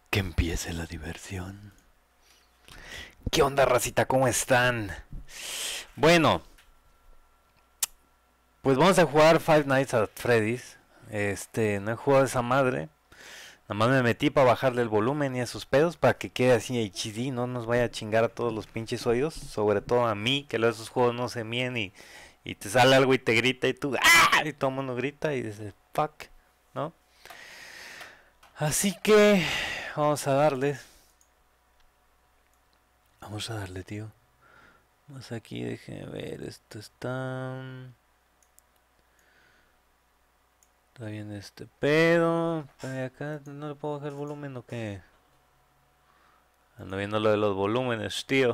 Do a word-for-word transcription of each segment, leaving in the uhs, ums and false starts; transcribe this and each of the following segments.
Que empiece la diversión. ¿Qué onda, racita? ¿Cómo están? Bueno, pues vamos a jugar Five Nights at Freddy's. Este, no he jugado esa madre. Nada más me metí para bajarle el volumen y esos pedos para que quede así H D, no nos vaya a chingar a todos los pinches oídos, sobre todo a mí, que luego esos juegos no se miden y, y te sale algo y te grita y tú ¡ah! Y todo el mundo grita y dices fuck, ¿no? Así que vamos a darle. Vamos a darle, tío. Vamos aquí, déjenme ver, esto está... Está bien este pedo. Pero acá no le puedo bajar el volumen o qué. Ando viendo lo de los volúmenes, tío.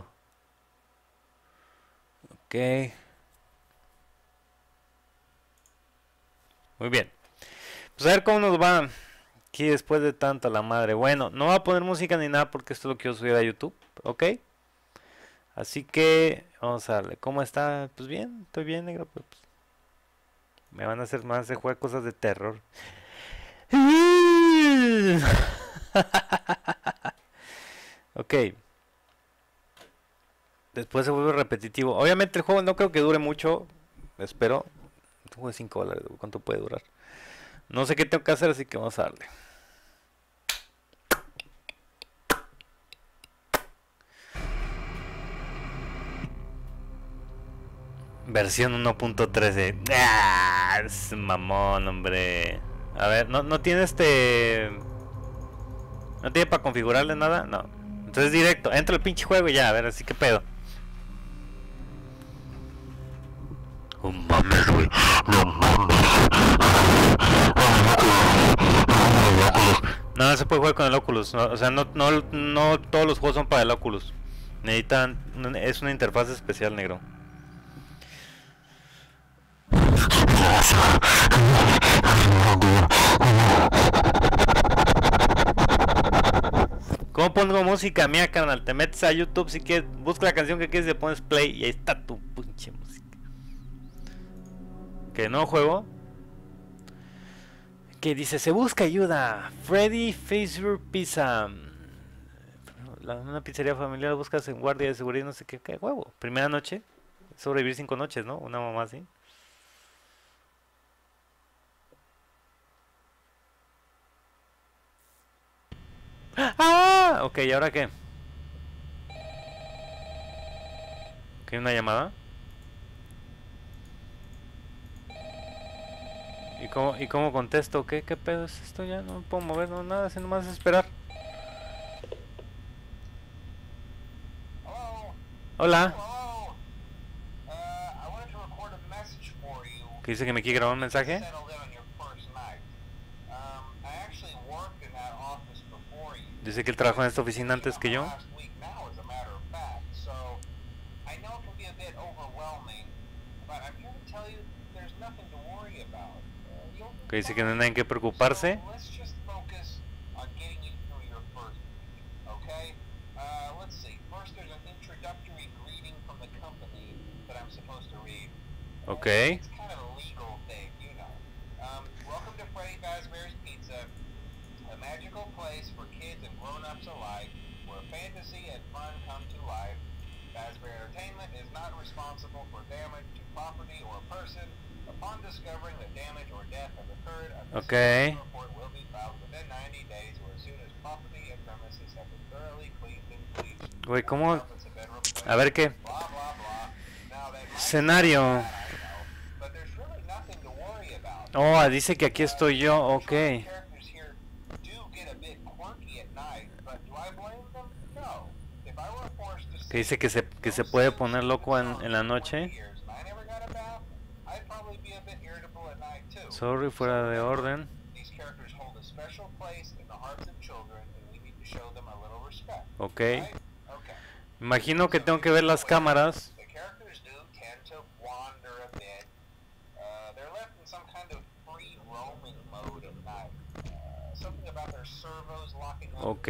Ok. Muy bien. Pues a ver cómo nos va aquí después de tanto la madre. Bueno, no va a poner música ni nada porque esto es lo que quiero subir a YouTube. Ok. Así que vamos a darle. ¿Cómo está? Pues bien, estoy bien, negro. Pero pues, me van a hacer más de jugar cosas de terror. Ok. Después se vuelve repetitivo. Obviamente el juego no creo que dure mucho. Espero. Un juego de cinco dólares. ¿Cuánto puede durar? No sé qué tengo que hacer, así que vamos a darle. Versión uno punto trece. ¡Ah! Es mamón, hombre. A ver, ¿no, no tiene este... ¿No tiene para configurarle nada? No. Entonces directo. Entra el pinche juego y ya. A ver, así que pedo. Oh, mames, güey. No mames. No, no se puede jugar con el Oculus. No, o sea, no, no, no todos los juegos son para el Oculus. Necesitan... Es una interfaz especial, negro. ¿Cómo pongo música mía, carnal? Te metes a YouTube si quieres, busca la canción que quieres y le pones play y ahí está tu pinche música. ¿Que no juego? Que dice, se busca ayuda. Freddy Facebook Pizza. La, una pizzería familiar, buscas en guardia de seguridad, no sé qué, qué huevo. Primera noche, sobrevivir cinco noches, ¿no? Una mamá así. ¡Ah! Ok, ¿y ahora qué? ¿Qué, una llamada? ¿Y cómo, ¿Y cómo contesto? ¿Qué, ¿Qué pedo es esto? Ya no me puedo mover, no nada, sino más esperar. Hola. ¿Que dice que me quiere grabar un mensaje? Dice que él trabajó en esta oficina antes que yo. Que dice que no hay nada en qué preocuparse. Ok. Ok. Güey, ¿cómo? A ver qué. Escenario. Oh, dice que aquí estoy yo, ok. Que dice que se, que se puede poner loco en, en la noche. Sorry, fuera de orden. Ok. Imagino que tengo que ver las cámaras. Ok.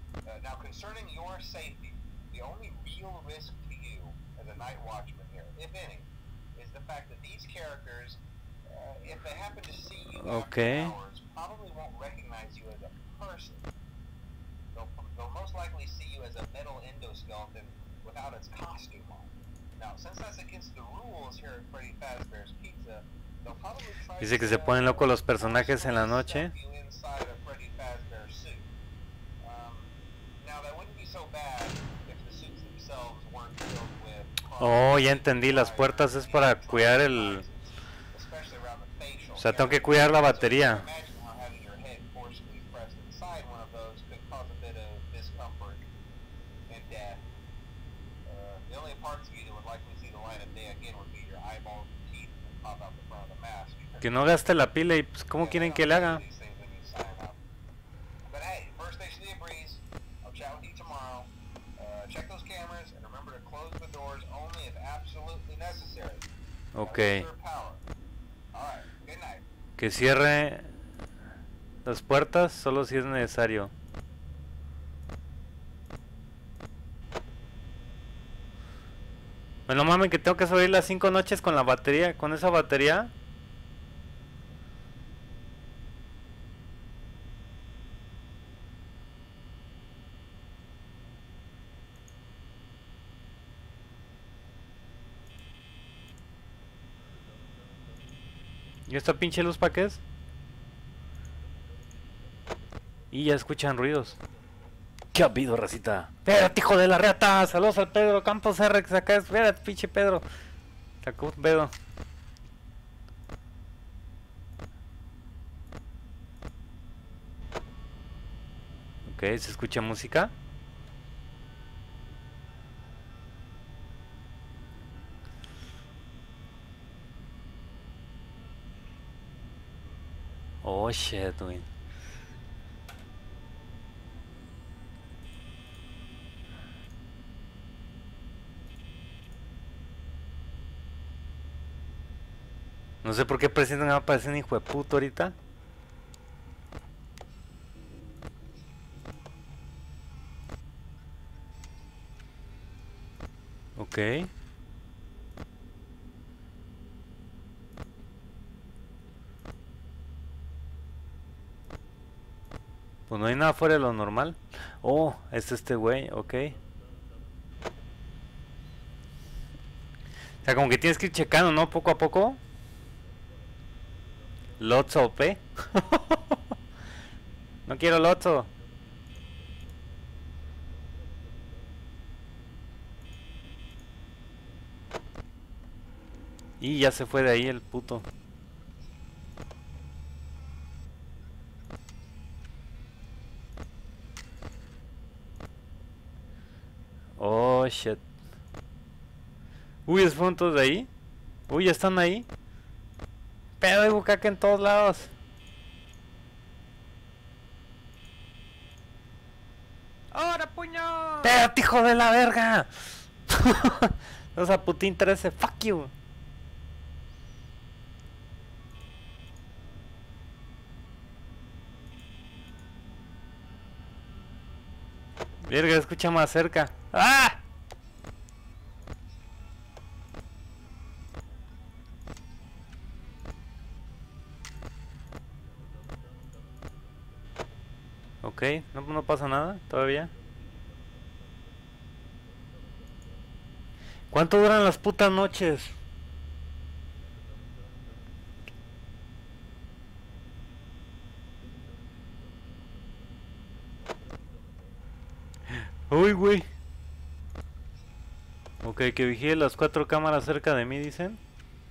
Uh, now, concerning your safety, the only real risk to you as a night watchman here, if any, is the fact that these characters, uh, if they happen to see you Okay. after hours, probably won't recognize you as a person. They'll, they'll most likely see you as a metal endoskeleton without its costume on. Now, since that's against the rules here at Freddy Fazbear's Pizza, they'll probably try Dice que to se ponen locos los personajes en la stuff noche. you inside a Freddy Fazbear suit. Um, now, that wouldn't be so bad if the suits themselves weren't filled with Oh, ya entendí, las puertas es para cuidar el... especially around the facial. O sea, tengo que cuidar la batería. Imagine how having your head forcibly pressed inside one of those could cause a bit of discomfort and death. Uh, the only parts of you that would likely see the light of day again would be your eyeballs and teeth that pop out the front of the mask. Que no gaste la pila y pues ¿cómo quieren que le haga? But hey, first station of the breeze. I'll chat with you tomorrow. Uh, check those cameras and remember to close the doors only if absolutely necessary. Ok. Power. All right. Good night. Que cierre las puertas solo si es necesario. Bueno, mames, que tengo que subir las cinco noches con la batería, con esa batería. ¿Y esta pinche luz para qué es? Y ya escuchan ruidos. ¿Qué ha habido, racita? Espérate, hijo de la reata. Saludos al Pedro Campos R que acá. Espérate, pinche Pedro. Sacó un pedo. Ok, ¿se escucha música? Oh shit, güey. No sé por qué presidente me va a aparecer un hijo de puto ahorita. Ok. Pues no hay nada fuera de lo normal. Oh, es este güey, ok. O sea, como que tienes que ir checando, ¿no? Poco a poco. Lotso O P. No quiero Lotso. Y ya se fue de ahí el puto. Oh shit. Uy, ¿es fueron todos de ahí? Uy, ya están ahí. Pero hay bucaque en todos lados. ¡Ahora, puño! ¡Espérate, hijo de la verga! O sea, Putin trece, fuck you. Verga, escucha más cerca. ¡Ah! Ok, no, no pasa nada todavía. ¿Cuánto duran las putas noches? Uy, güey. Ok, que vigile las cuatro cámaras cerca de mí, dicen.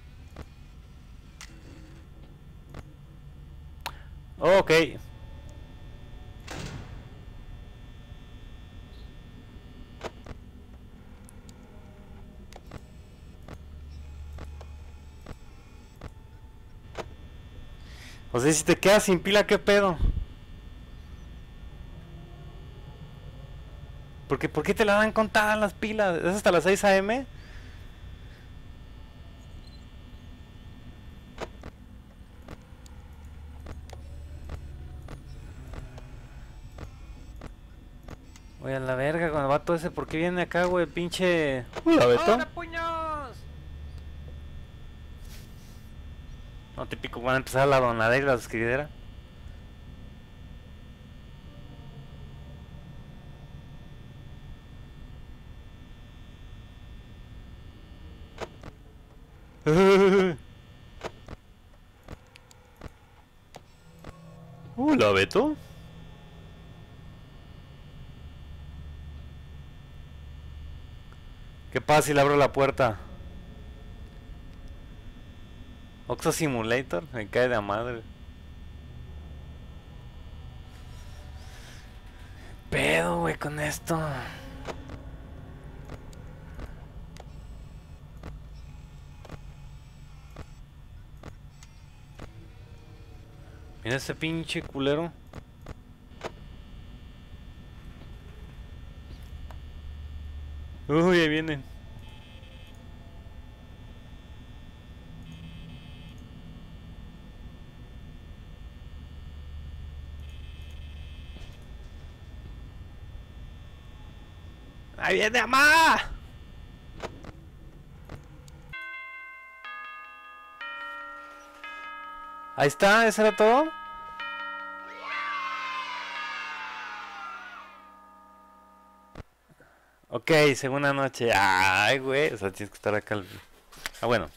Ok. O sea, si te quedas sin pila, ¿qué pedo? Porque, ¿por qué te la dan contadas las pilas? ¿Es hasta las seis a eme? a la verga con el vato ese. ¿Por qué viene acá, güey? Pinche... Hola, Beto. ¡Ahora, puños! No, típico, van a empezar la donadera y la escribidera. Hola, Beto. ¿Qué pasa si le abro la puerta? Oxo Simulator, me cae de a madre. Pedo, güey, con esto. Mira ese pinche culero. Uy, ahí vienen. ¡Ahí viene, mamá! Ahí está, ¿eso era todo? Ok, segunda noche. Ay, güey, o sea, tienes que estar acá. al- Ah, bueno.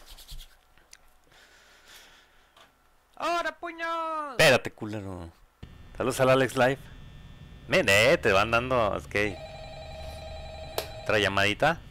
¡Ahora, puños! Espérate, culero. Saludos al Alex Live. Mire, te van dando. Es que. Otra llamadita.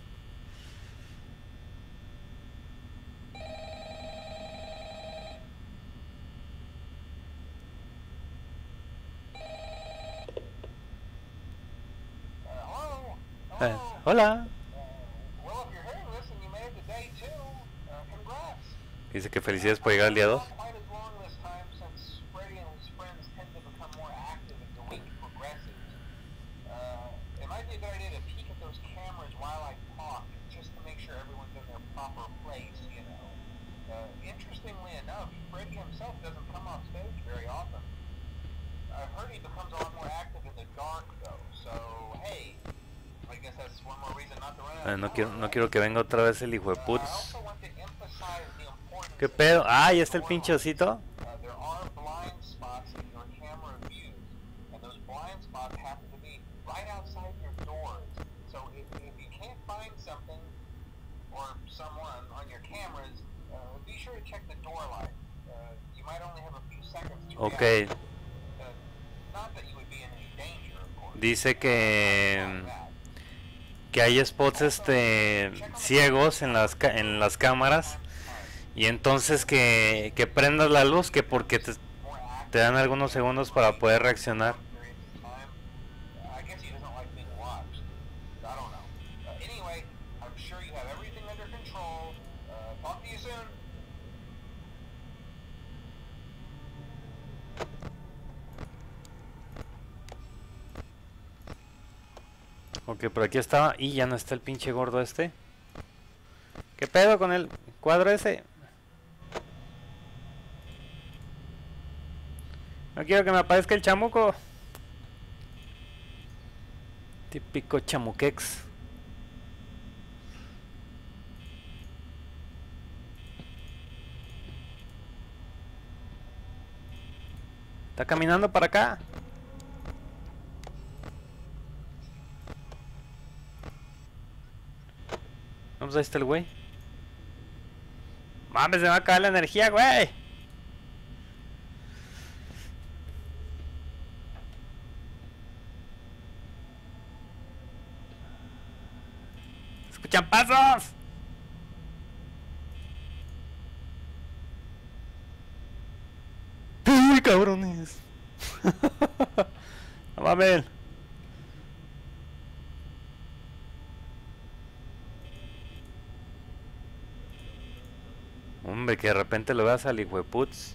Uh, hello? Eh, Hello? hola. Uh, well, if you're hearing this and you made it to day two, uh, congrats. Dice que felicidades por llegar al día dos. Not quite as long this time since Freddy and his friends tend to become more active as the week progresses. Uh, it might be a good idea to peek at those cameras while I talk, just to make sure everyone's in their proper place, you know. Uh, interestingly enough, Freddy himself doesn't come off stage very often. I've heard he becomes a lot more active in the dark, though, so, hey, I guess that's one more reason not to run out Eh, of no the quiero, door, no right? quiero que venga otra vez el hijo de Uh, I putz. also want to emphasize the importance ¿Qué of pedo? the Ah, ya está el door pinche light. osito. Uh, there are blind spots in your camera views, and those blind spots happen to be right outside your doors. So if, if you can't find something or someone on your cameras, uh, be sure to check the door light. Uh, you might only have a few seconds to Ok. react. Uh, not that you would be in any danger, of course. Dice Uh, que. not that. Que hay spots este ciegos en las ca- en las cámaras. Y entonces que, que prendas la luz, que porque te, te dan algunos segundos para poder reaccionar. I guess he doesn't like being watched. I don't know. Uh, anyway, I'm sure you have everything under control. Uh, talk to you soon. Ok, por aquí estaba y ya no está el pinche gordo este. ¿Qué pedo con el cuadro ese? No quiero que me aparezca el chamuco. Típico chamuquex. Está caminando para acá. No, pues ahí está el güey. Mames, se me va a acabar la energía, güey. ¡Escuchan pasos! ¡Uy, cabrones! No mames. Hombre, que de repente lo veas al hijo de putz.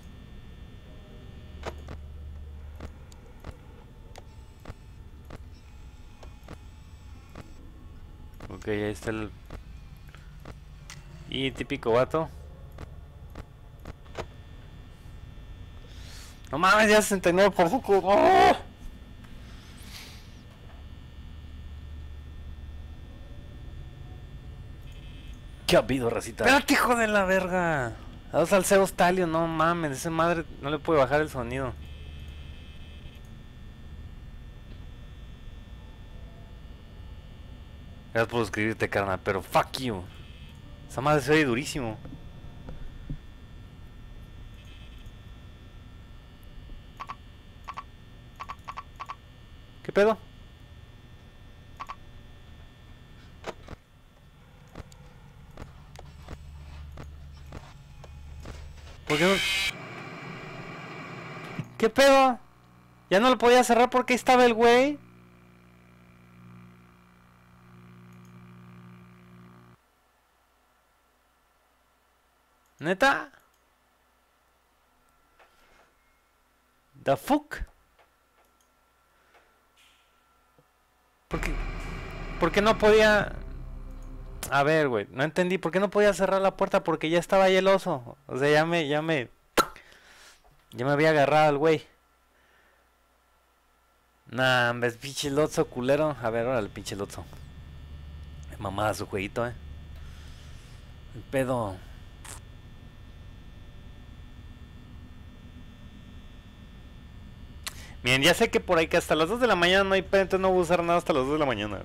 Ok, ahí está el... Y típico vato. No mames, ya sesenta y nueve por ciento. ¡Oh! ¿Qué ha habido, racita? Espérate, hijo de la verga. A dos Salceros Talio, no mames, esa madre no le puede bajar el sonido. Gracias por suscribirte, carnal, pero fuck you. Esa madre se oye durísimo. ¿Qué pedo? ¿Por qué no? ¿Qué pedo? Ya no lo podía cerrar porque ahí estaba el güey. ¿Neta? ¿The fuck? ¿Por qué? ¿Por qué no podía? A ver, güey, no entendí. ¿Por qué no podía cerrar la puerta? Porque ya estaba ahí el oso. O sea, ya me, ya me... Ya me había agarrado el güey. Nah, ves, pinche Lotso culero. A ver, órale, pinche Lotso. Mamada su jueguito, eh. El pedo. Miren, ya sé que por ahí que hasta las dos de la mañana no hay pedo, entonces no voy a usar nada hasta las dos de la mañana.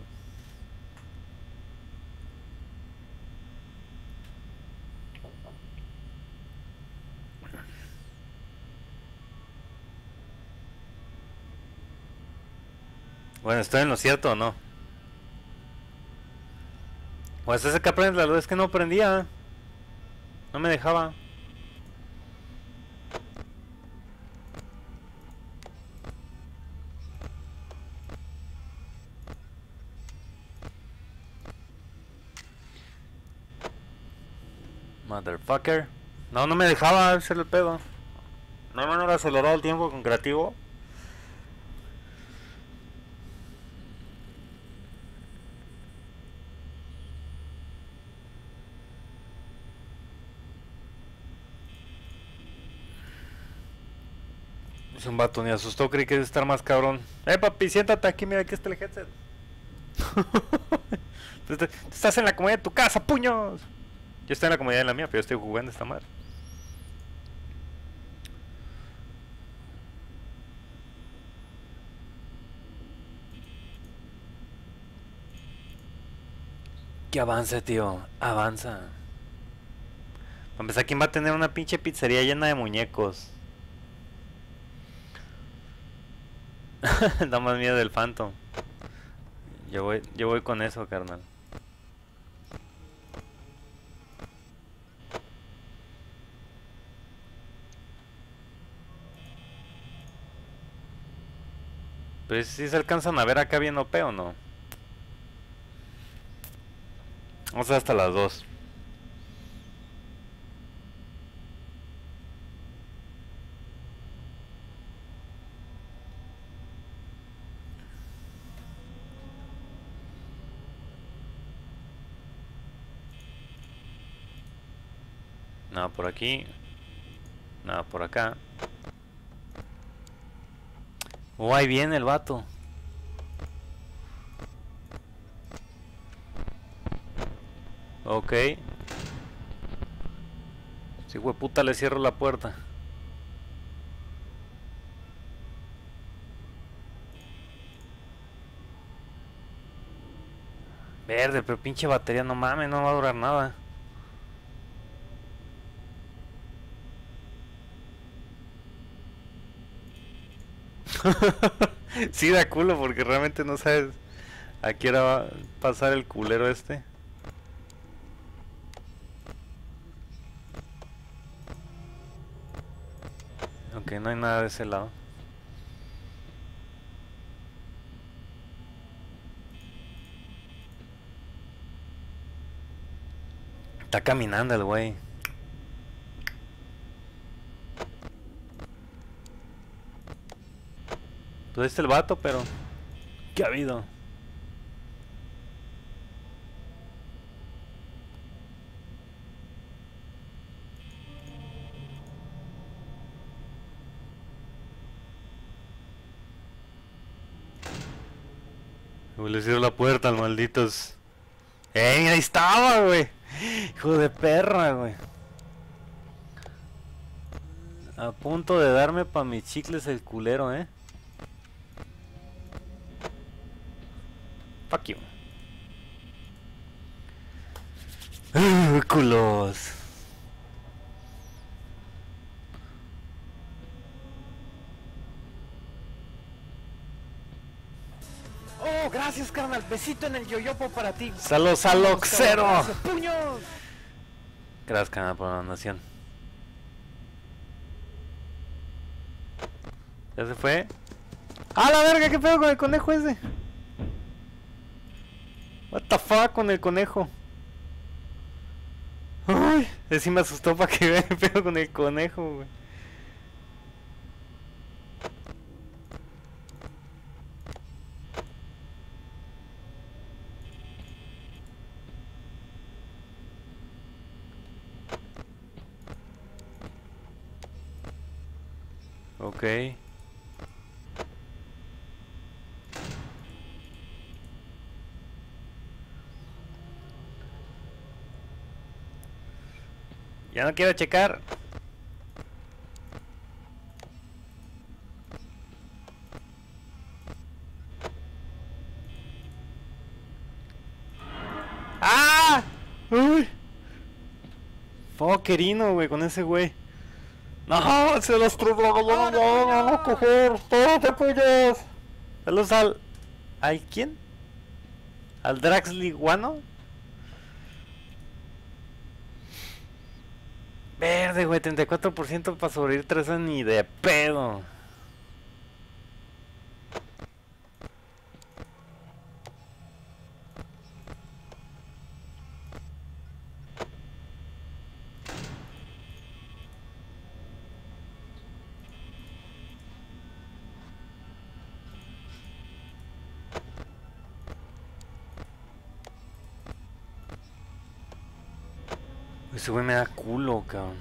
Bueno, ¿estoy en lo cierto o no? Pues ese que prende la luz es que no prendía. No me dejaba. Motherfucker. No, no me dejaba hacer el pedo. No hay manera de acelerar el tiempo con creativo. Es un vato, ni asustó, creí que iba a estar más cabrón. Eh, papi, siéntate aquí, mira, aquí está el headset. Tú estás- tú estás en la comodidad de tu casa, puños. Yo estoy en la comodidad de la mía, pero yo estoy jugando esta madre. Que avance, tío, avanza. Para empezar, ¿quién va a tener una pinche pizzería llena de muñecos? Da más miedo del Phantom. Yo voy, yo voy con eso, carnal. Pues si se alcanzan a ver acá bien O P o no. Vamos hasta las dos. Nada por aquí. Nada por acá. Oh, ahí viene el vato. Ok. Si hueputa le cierro la puerta. Verde, pero pinche batería, no mames, no va a durar nada. Sí, da culo porque realmente no sabes a qué hora va a pasar el culero este. Ok, no hay nada de ese lado. Está caminando el güey. Tú eres el vato, pero... ¿Qué ha habido? Uy, le cierro la puerta al malditos. ¡Ey! Ahí estaba, güey. Hijo de perra, güey. A punto de darme pa' mis chicles el culero, eh. Fuck you. Uh, culos. Oh, gracias, carnal. Besito en el yoyopo para ti. Saludos al Oxero. Gracias, puños. Gracias, canal, por la donación. ¿Ya se fue? ¡Ah, la verga! ¿Qué pedo con el conejo ese? What the fuck con el conejo. Uy, ese me asustó para que vean qué pedo con el conejo, güey. Ok. Ya no quiero checar. ¡Ah! ¡Uy! Fuckerino, güey, con ese güey. No, se los troló, no, no, no, no, coger, espérate, pollos. Saludos al... ¿Al quién? ¿Al Draxliguano? Verde, güey, treinta y cuatro por ciento para sobrevivir tres años ni de pedo. Ese güey me da culo, cabrón.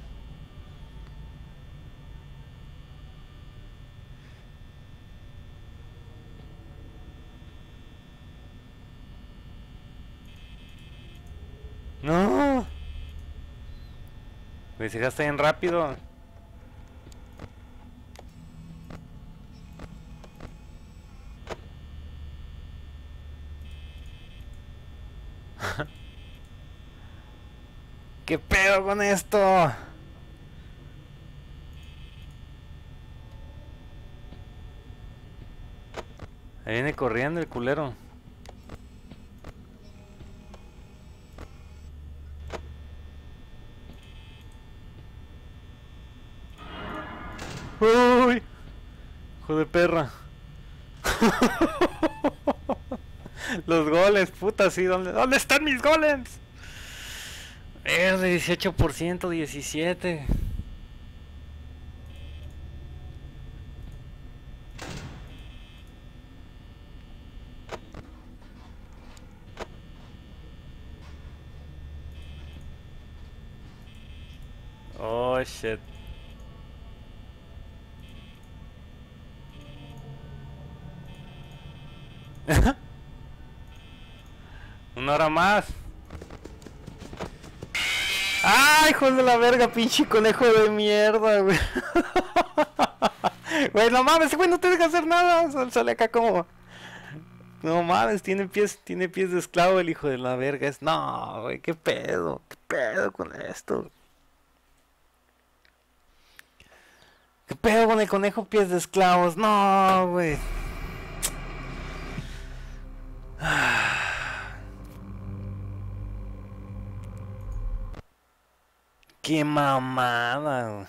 No. Güey, se gasta bien rápido. ¿Qué pedo con esto? Ahí viene corriendo el culero. Uy, hijo de perra. Los goles, puta, sí, ¿dónde, ¿dónde están mis goles? Verde, dieciocho por ciento, diecisiete. Oh, shit. Una hora más. ¡Ay, hijo de la verga, pinche conejo de mierda, güey! Güey, no mames, ese güey no te deja hacer nada. Sal- Sale acá como... No mames, tiene pies, tiene pies de esclavo el hijo de la verga. Es... No, güey, qué pedo, qué pedo con esto. ¿Qué pedo con el conejo pies de esclavos? No, güey. Qué mamada, güey.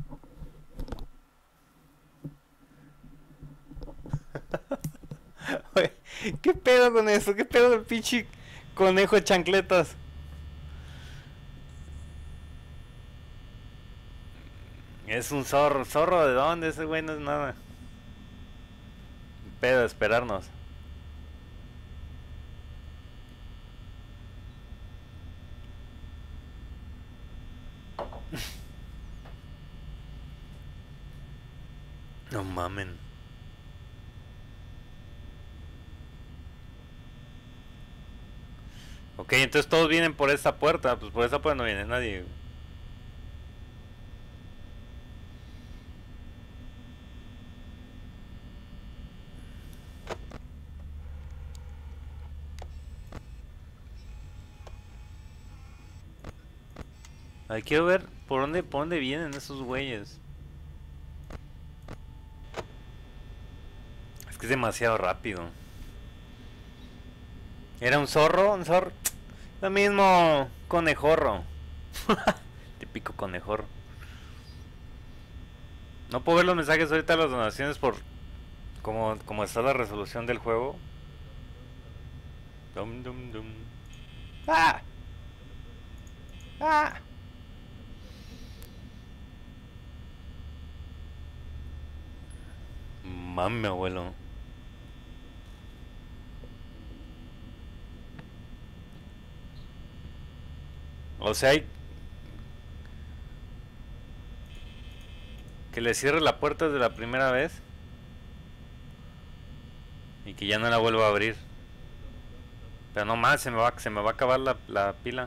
Güey, ¿qué pedo con eso? ¿Qué pedo del pinche conejo de chancletas? Es un zorro. ¿Zorro de dónde? Ese güey no es nada. Pedo, esperarnos. No mamen. Ok, entonces todos vienen por esta puerta. Pues por esta puerta no viene nadie. Ay, quiero ver por dónde, por dónde vienen esos güeyes. Es que es demasiado rápido. ¿Era un zorro? ¿Un zorro? Lo mismo, conejorro. Típico conejorro. No puedo ver los mensajes ahorita, las donaciones por como, como está la resolución del juego. Dum, dum, dum. ¡Ah! ¡Ah! Mami, abuelo. O sea, hay que le cierre la puerta desde la primera vez y que ya no la vuelva a abrir. Pero no más, se me va, se me va a acabar la, la pila.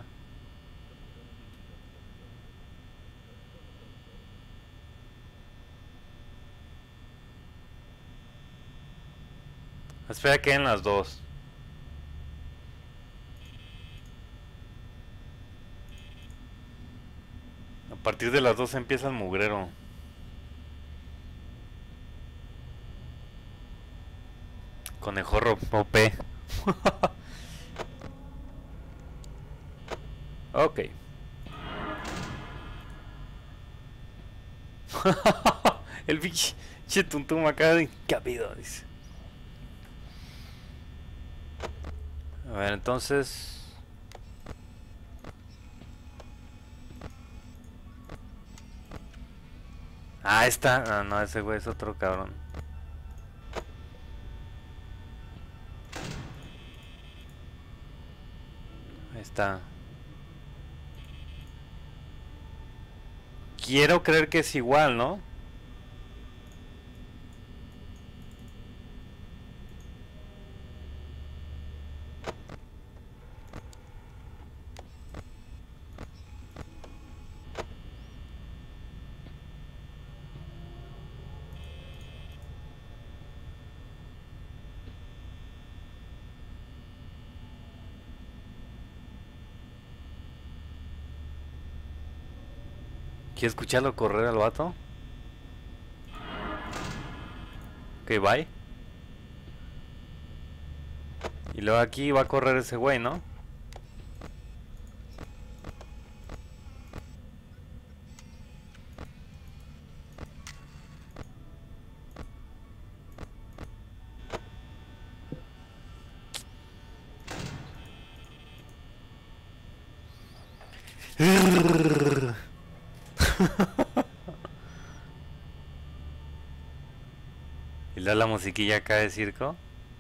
Espera que queden las dos. A partir de las dos empieza el mugrero. Conejorro O P. Ok. El bicho tuntum acá de cabido, dice. A ver, entonces. Ah, está. Ah, no, ese güey es otro cabrón. Ahí está. Quiero creer que es igual, ¿no? ¿Quieres escucharlo correr al vato? Ok, bye. Y luego aquí va a correr ese güey, ¿no? Y luego la musiquilla acá de circo.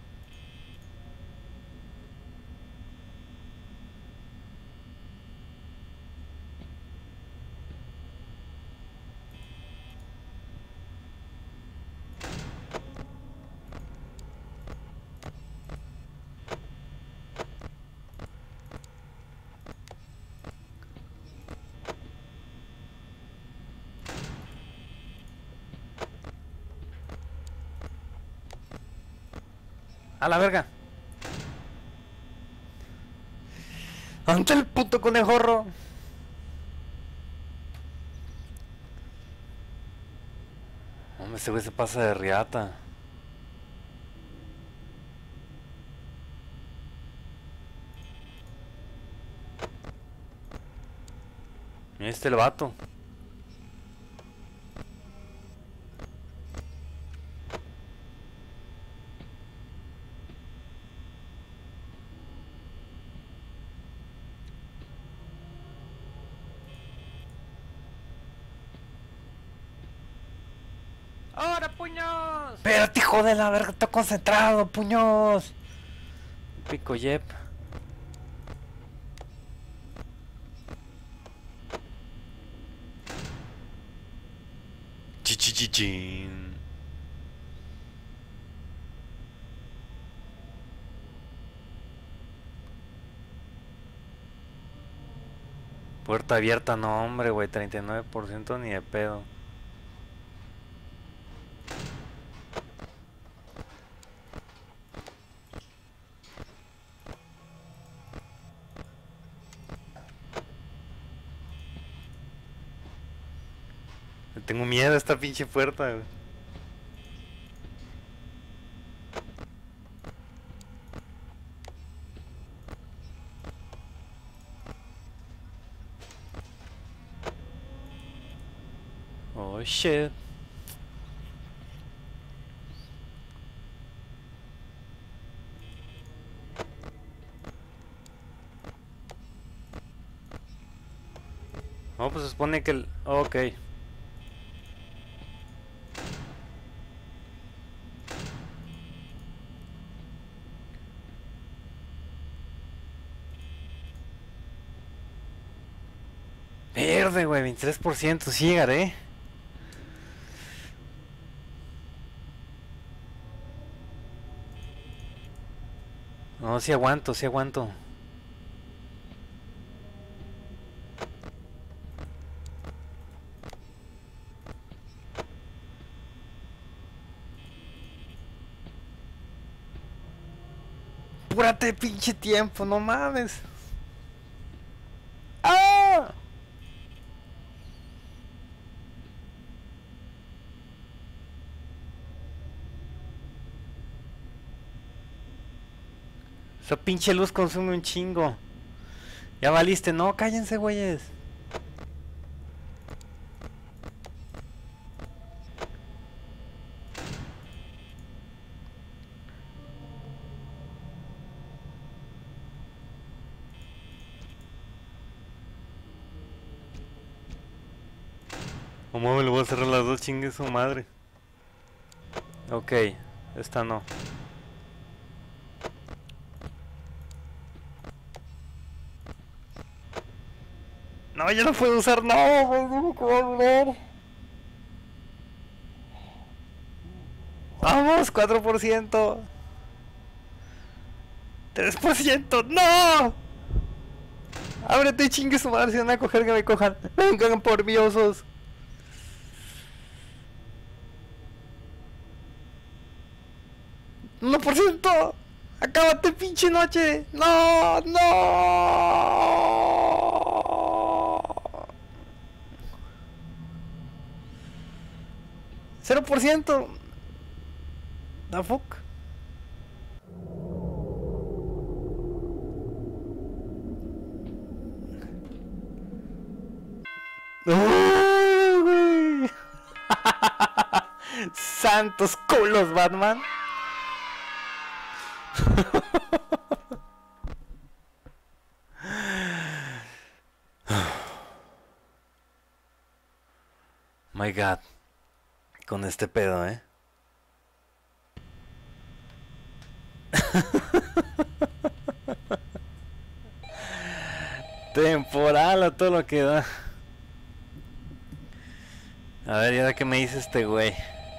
A la verga. ¡Ante el puto conejorro! Hombre, ese güey se pasa de riata. Mira este el vato. ¡Ahora, puños! Espérate, hijo de la verga, estoy concentrado, puños. Pico yep. Chichichichin. Puerta abierta, no hombre, güey, treinta y nueve por ciento ni de pedo. Le tengo miedo a esta pinche puerta, güey. Oh shit. No, pues se supone que el... Ok. Verde, güey, veintitrés por ciento, sí llegaré. No, sí aguanto, sí aguanto. Apúrate, pinche tiempo, no mames. ¡Ah! Esa pinche luz consume un chingo. Ya valiste, no, cállense, güeyes. ¿Cómo me lo voy a cerrar las dos, chingue su madre? Ok, esta no. No, ya no puedo usar, no, güey, no puedo volver. Vamos, cuatro por ciento. tres por ciento, no. Ábrete, chingue su madre, si van a coger que me cojan. Vengan por mí, osos. uno por ciento. Acábate, pinche noche. No, no. cero por ciento. The fuck. ¡Uy, güey! Santos culos, Batman. My God. Con este pedo, eh. Temporal a todo lo que da. A ver, ¿y ahora qué me dice este güey?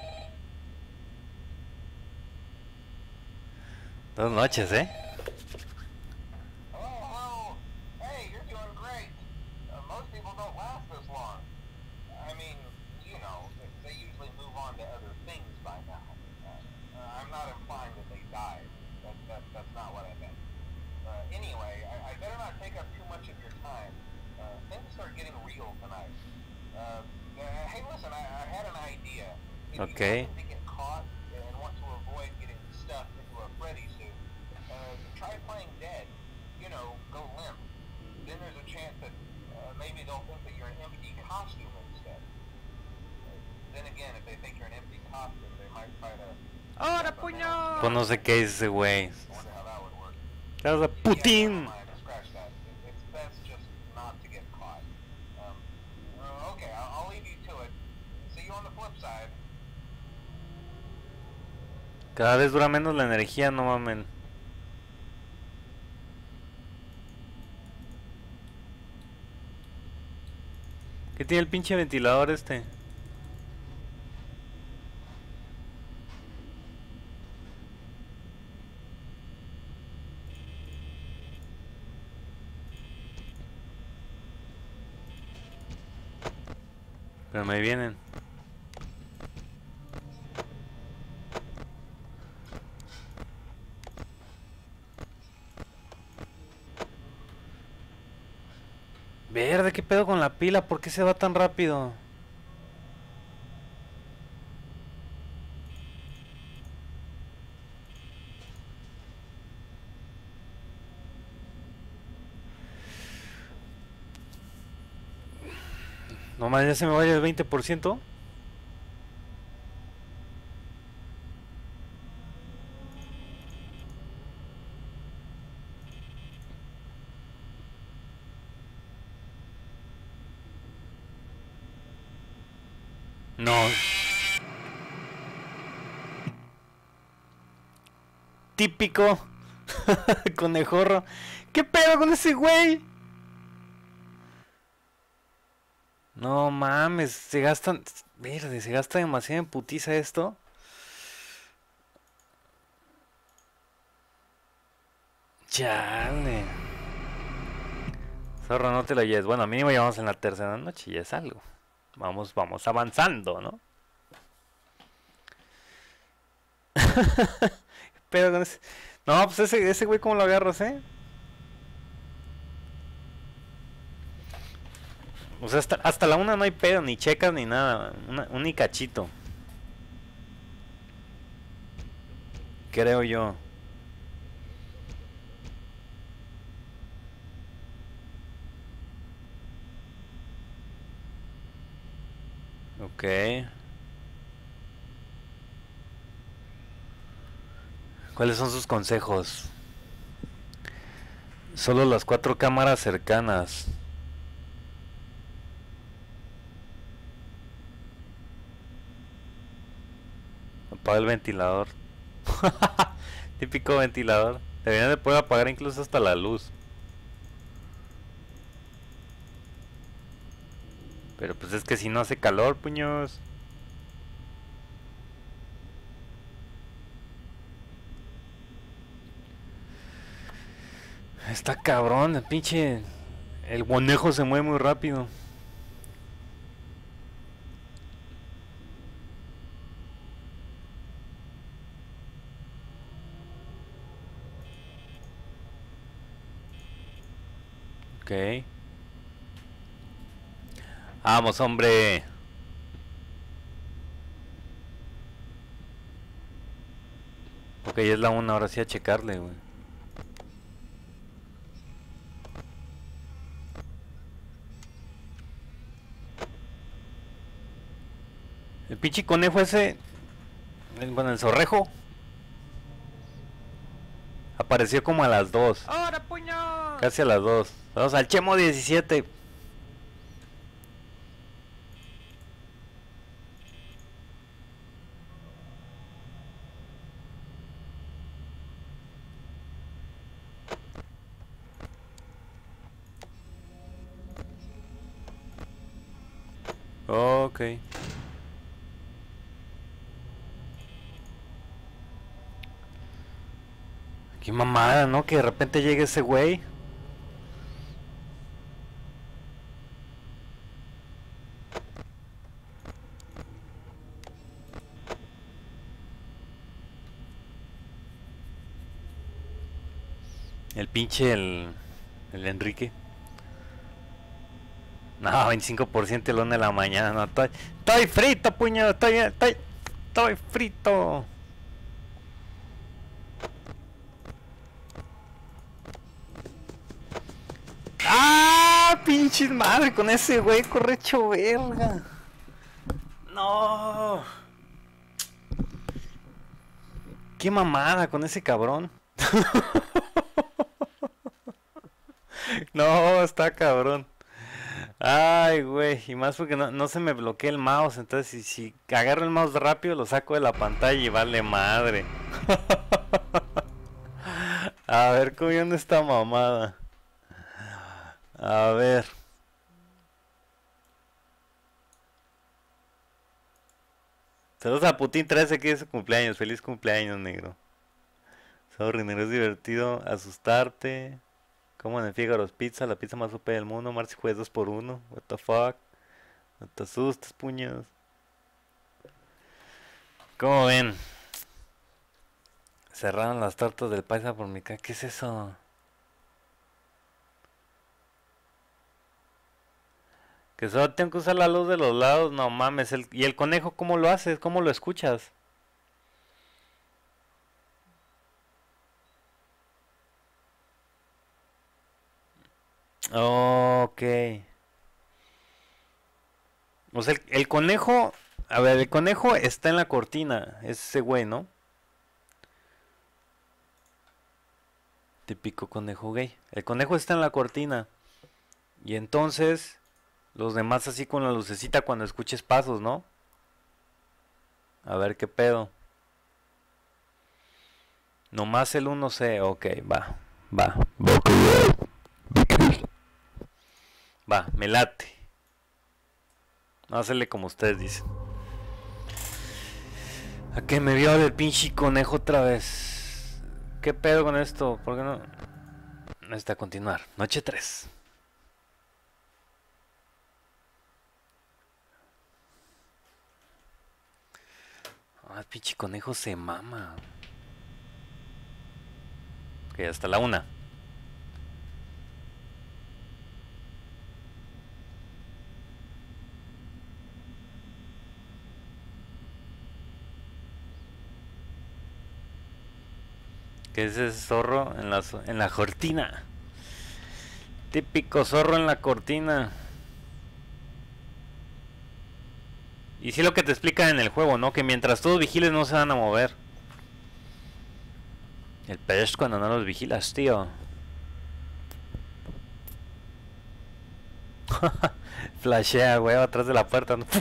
Dos noches, ¿eh? Hello, hello. Hey, you're doing great. Uh, most people don't last this long. I mean, you know, they, they usually move on to other things by now. Uh, uh, I'm not implying that they died. That, that, that's not what I meant. Uh, anyway, I, I better not take up too much of your time. Uh, things are getting real tonight. Uh, uh, hey, listen, I, I had an idea. If Okay. you happen to get caught and want to avoid getting stuffed into a Freddy suit, uh, try playing dead. You know, go limp. Then there's a chance that uh, maybe they'll think that you're an empty costume instead. Uh, then again, if they think you're an empty costume, they might try to... ¡Ahora, puño! Pues no sé qué dice ese güey. I wonder how that would work. That's a Yeah, Putin. never mind, scratch that. It, it's best just not to get caught. Um, uh, okay, I'll, I'll leave you to it. See you on the flip side. Cada vez dura menos la energía, no mamen. ¿Qué tiene el pinche ventilador este? Pero me vienen. Verde, ¿qué pedo con la pila? ¿Por qué se va tan rápido? Nomás ya se me vaya el veinte por ciento. No. Típico. Conejorro. ¿Qué pedo con ese güey? No mames, se gastan. Verde, se gasta demasiado en putiza esto. Chale. Zorro, no te lo lleves. Bueno, mínimo ya vamos en la tercera noche, ya es algo. Vamos, vamos avanzando, ¿no? Pero con ese... No, pues ese, ese güey, ¿cómo lo agarras, eh? O sea, hasta, hasta la una no hay pedo, ni checas ni nada. Una, un ni cachito. Creo yo. Ok. ¿Cuáles son sus consejos? Solo las cuatro cámaras cercanas. Apaga el ventilador. Típico ventilador. Deberían de poder apagar incluso hasta la luz. Pero pues es que si no hace calor, puños. Está cabrón, el pinche... El conejo se mueve muy rápido. Ok. Vamos, hombre. Ok, es la una, ahora sí a checarle, güey. El pinche conejo ese, el, bueno, el zorrejo, apareció como a las dos. ¡Ahora, puño! Casi a las dos. Vamos al Chemo diecisiete. Ok. Qué mamada, ¿no? Que de repente llegue ese güey. El pinche, el, el Enrique. No, veinticinco por ciento el una de la mañana. No, estoy, estoy frito, puño. Estoy, estoy, estoy frito. ¡Ah! Pinche madre, con ese güey corre hecho verga. No. Qué mamada con ese cabrón. No, está cabrón. Ay, güey. Y más porque no, no se me bloquea el mouse. Entonces, si, si agarro el mouse rápido, lo saco de la pantalla y vale madre. A ver, ¿cómo anda esta mamada? A ver. Saludos a Putin trece que es su cumpleaños. Feliz cumpleaños, negro. Sorry, negro, es divertido asustarte. Como en el Figaro's Pizza, la pizza más O P del mundo. Martes y jueves dos por uno. What the fuck. No te asustes, puños. ¿Cómo ven? Cerraron las tortas del paisa por mi casa. ¿Qué es eso? Que solo tengo que usar la luz de los lados. No mames. El... ¿Y el conejo cómo lo haces? ¿Cómo lo escuchas? Ok. O sea, el, el conejo... A ver, el conejo está en la cortina. Es ese güey, ¿no? Típico conejo gay. El conejo está en la cortina. Y entonces... Los demás así con la lucecita cuando escuches pasos, ¿no? A ver qué pedo. Nomás el uno C. Ok, va. Va. Va, me late. Vamos a hacerle como ustedes dicen. ¿A qué me vio el pinche conejo otra vez? ¿Qué pedo con esto? ¿Por qué no? Necesita continuar. Noche tres. Ah, el pinche conejo se mama. Ok, hasta la una. ¿Qué es ese zorro en la, en la cortina? Típico zorro en la cortina. Y sí lo que te explica en el juego, ¿no? Que mientras todos vigiles no se van a mover. El pedo es cuando no los vigilas, tío. Flashea, güey, atrás de la puerta. ¿No?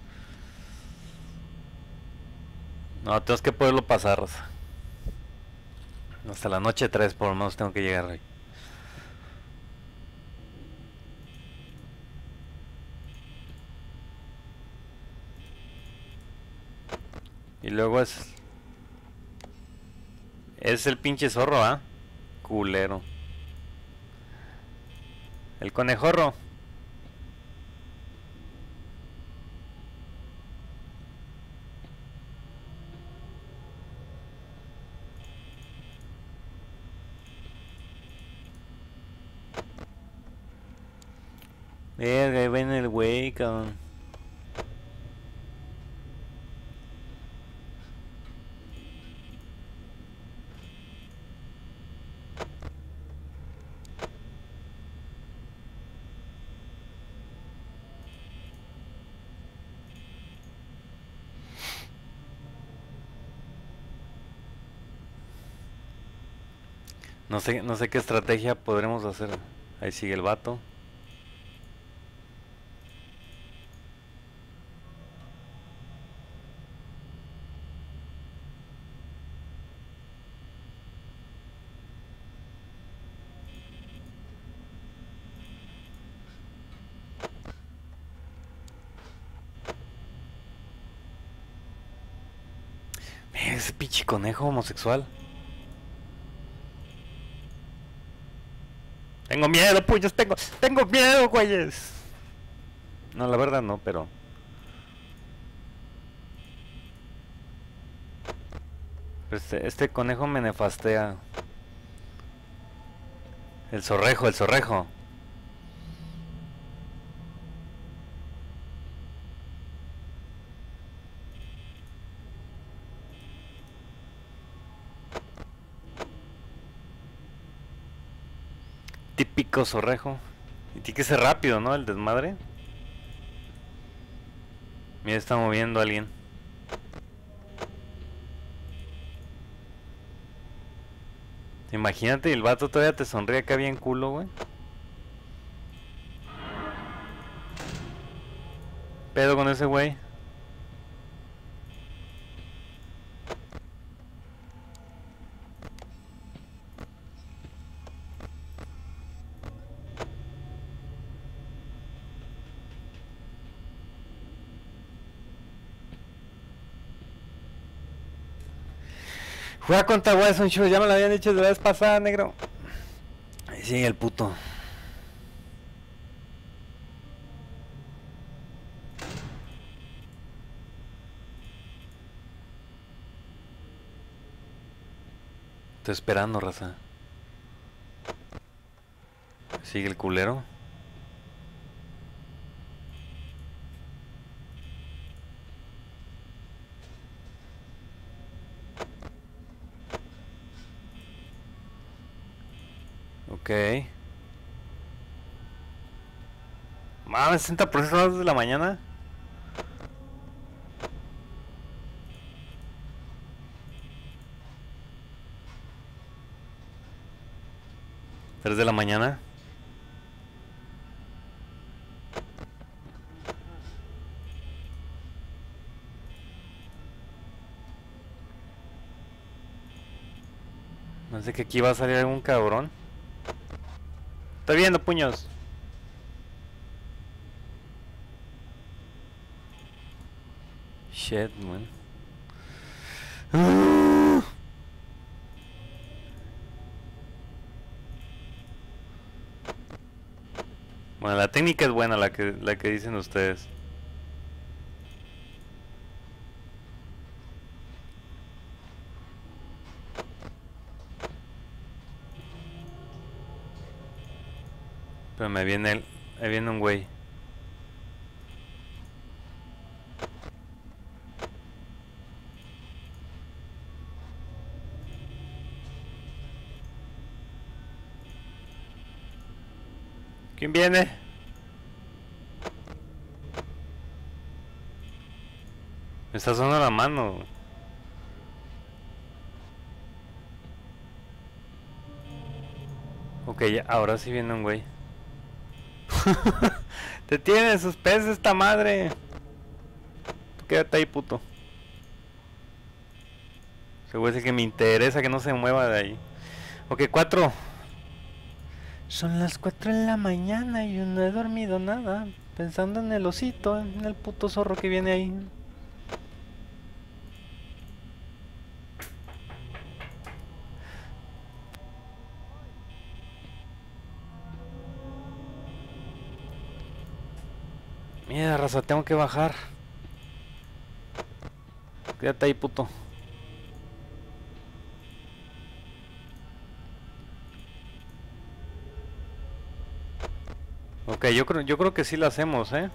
No, tenemos que poderlo pasar, Rosa. Hasta la noche tres por lo menos tengo que llegar ahí. Y luego es... Es el pinche zorro, ¿ah? ¿eh? Culero. El conejorro. Verga, ahí ven el güey, cabrón. No sé, no sé qué estrategia podremos hacer. Ahí sigue el vato. Mira ese pinche conejo homosexual. Tengo miedo, puños, tengo, tengo miedo, güeyes. No, la verdad no, pero... Este, este conejo me nefastea. El zorrejo, el zorrejo. Típico zorrejo. Y tiene que ser rápido, ¿no? El desmadre. Mira, está moviendo a alguien. Imagínate, el vato todavía te sonríe acá bien culo, güey. Pedo con ese güey. Juega contra Wilson Show, ya me lo habían dicho de la vez pasada, negro. Ahí sigue el puto. Estoy esperando, raza. Sigue el culero. Ok. Mames, sesenta por ciento de la mañana. tres de la mañana. No sé que aquí va a salir algún cabrón. Estoy viendo, puños. Shit, man. Bueno, la técnica es buena, la que la que dicen ustedes. Pero me viene el, me viene un güey. ¿Quién viene? Me está sonando la mano. Ok, ya, ahora sí viene un güey. Te tiene suspenso esta madre. Tú quédate ahí, puto. Seguro es que me interesa que no se mueva de ahí. Ok, cuatro. Son las cuatro de la mañana y yo no he dormido nada. Pensando en el osito, en el puto zorro que viene ahí. Mierda, raza, tengo que bajar. Quédate ahí, puto. Ok, yo creo, yo creo que sí la hacemos, ¿eh?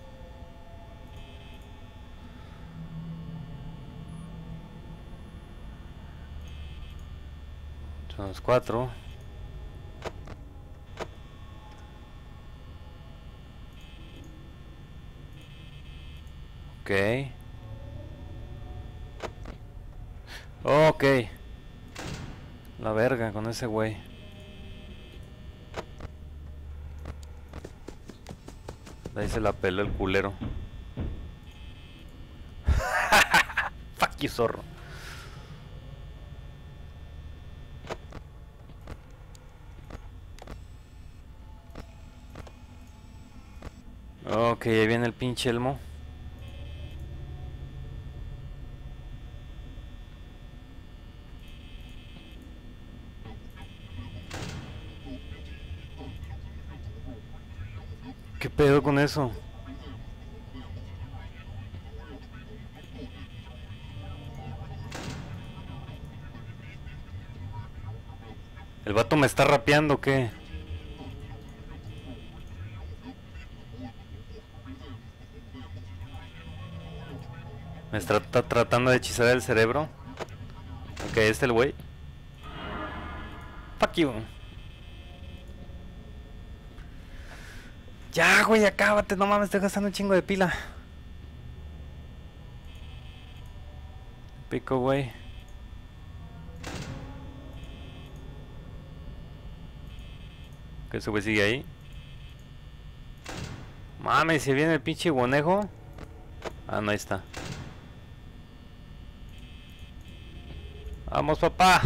Son las cuatro. Ok. Ok. La verga con ese güey. Ahí se la peló el culero. Fuck you, zorro. Ok, ahí viene el pinche Elmo. ¿Qué pedo con eso? ¿El vato me está rapeando o qué? ¿Me está tra- tratando de hechizar el cerebro? Ok, este es el güey. Fuck you. Ya, güey, acábate, no mames, estoy gastando un chingo de pila. Pico, güey. Que ese güey sigue ahí. Mames, si viene el pinche guanejo. Ah, no, ahí está. Vamos, papá.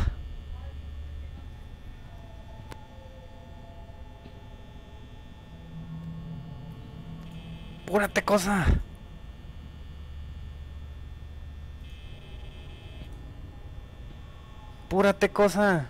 Púrate, cosa. Púrate, cosa.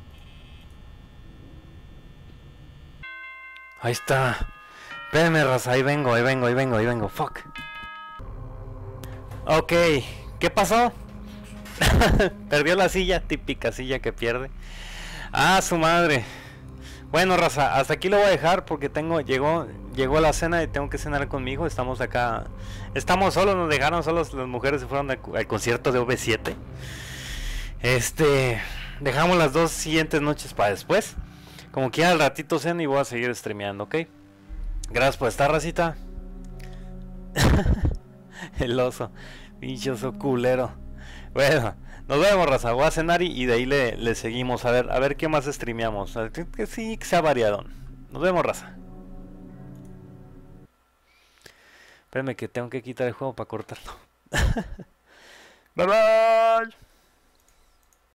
Ahí está. Espérenme, raza, ahí vengo, ahí vengo, ahí vengo, ahí vengo. Fuck. Ok, ¿qué pasó? Perdió la silla, típica silla que pierde. Ah, su madre. Bueno, raza, hasta aquí lo voy a dejar porque tengo, llegó, llegó la cena y tengo que cenar con mi hijo. Estamos acá, estamos solos, nos dejaron solos, las mujeres se fueron al, al concierto de O V siete. Este, dejamos las dos siguientes noches para después. Como quiera al ratito cena y voy a seguir streameando, ¿ok? Gracias por estar, racita. El oso, pinche oso culero. Bueno, nos vemos, raza. Voy a cenar y, y de ahí le, le seguimos. A ver, a ver qué más streameamos. A ver, que, que sí, que sea variado. Nos vemos, raza. Espérame que tengo que quitar el juego para cortarlo. Bye bye.